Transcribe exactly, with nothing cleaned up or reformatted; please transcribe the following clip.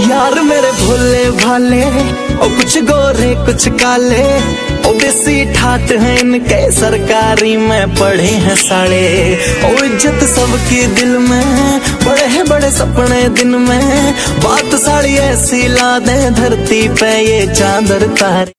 यार मेरे भोले भाले ओ कुछ गोरे कुछ काले, ओ देसी ठाट है इनके सरकारी में पढ़े हैं साले। ओ इज्जत सबकी दिल में, बड़े हैं बड़े सपने दिन में, बात साड़ी ऐसी ला दे धरती पे ये चांदर तारे।